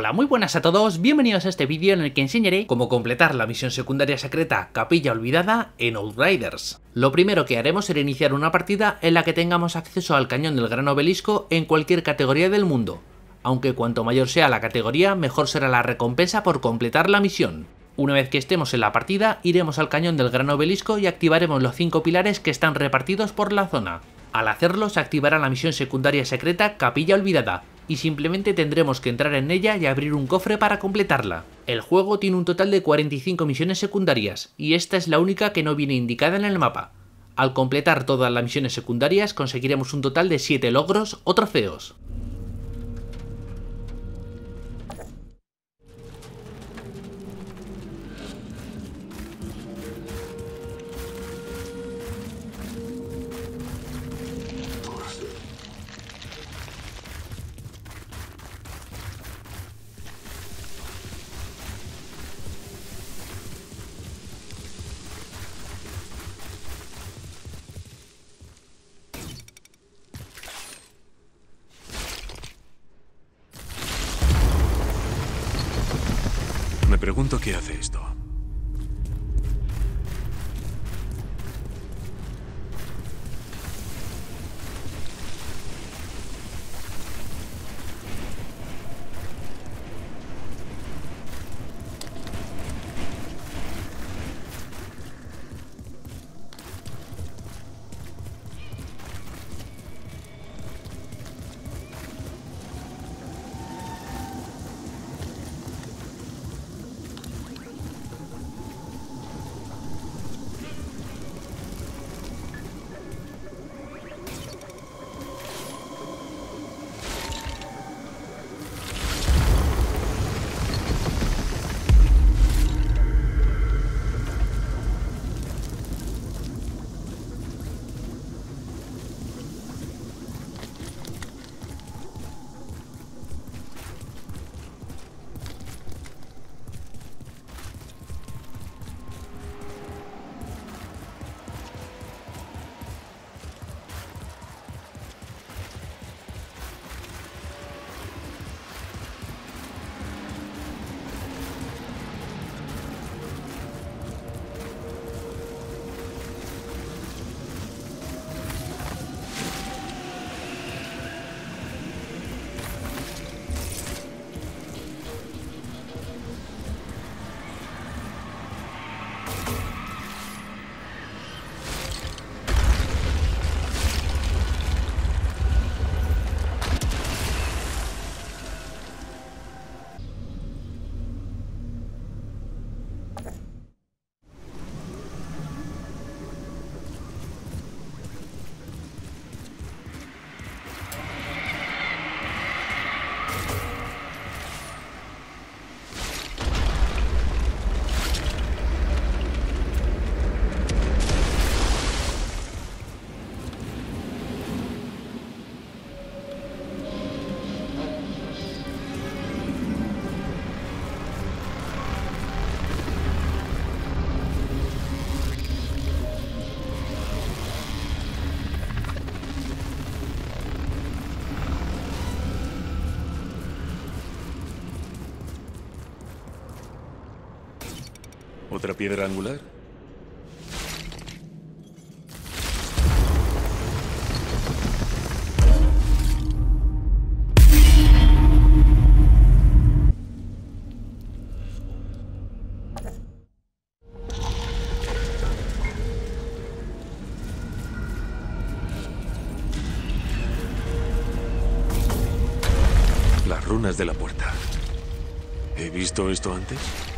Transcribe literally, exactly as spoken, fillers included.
Hola, muy buenas a todos, bienvenidos a este vídeo en el que enseñaré cómo completar la misión secundaria secreta Capilla Olvidada en Outriders. Lo primero que haremos será iniciar una partida en la que tengamos acceso al cañón del Gran Obelisco en cualquier categoría del mundo, aunque cuanto mayor sea la categoría, mejor será la recompensa por completar la misión. Una vez que estemos en la partida, iremos al cañón del Gran Obelisco y activaremos los cinco pilares que están repartidos por la zona. Al hacerlo se activará la misión secundaria secreta Capilla Olvidada, y simplemente tendremos que entrar en ella y abrir un cofre para completarla. El juego tiene un total de cuarenta y cinco misiones secundarias, y esta es la única que no viene indicada en el mapa. Al completar todas las misiones secundarias conseguiremos un total de siete logros o trofeos. Me pregunto qué hace esto. ¿Otra piedra angular? Las runas de la puerta. ¿He visto esto antes?